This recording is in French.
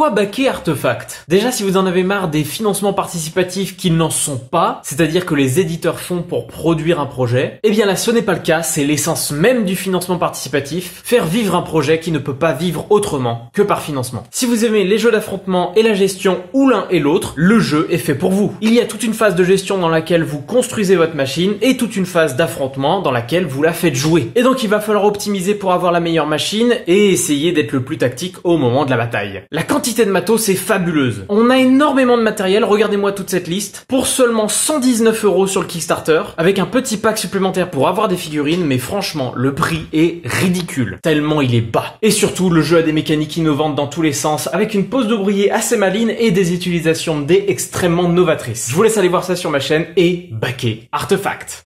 pourquoi backer Artefact? Déjà, si vous en avez marre des financements participatifs qui n'en sont pas, c'est-à-dire que les éditeurs font pour produire un projet, eh bien là ce n'est pas le cas, c'est l'essence même du financement participatif, faire vivre un projet qui ne peut pas vivre autrement que par financement. Si vous aimez les jeux d'affrontement et la gestion ou l'un et l'autre, le jeu est fait pour vous. Il y a toute une phase de gestion dans laquelle vous construisez votre machine et toute une phase d'affrontement dans laquelle vous la faites jouer. Et donc il va falloir optimiser pour avoir la meilleure machine et essayer d'être le plus tactique au moment de la bataille. La quantité de matos est fabuleuse. On a énormément de matériel, regardez-moi toute cette liste, pour seulement 119 € sur le Kickstarter, avec un petit pack supplémentaire pour avoir des figurines, mais franchement, le prix est ridicule, tellement il est bas. Et surtout, le jeu a des mécaniques innovantes dans tous les sens, avec une pose de brouillé assez maligne et des utilisations de dés extrêmement novatrices. Je vous laisse aller voir ça sur ma chaîne et backer Artefact.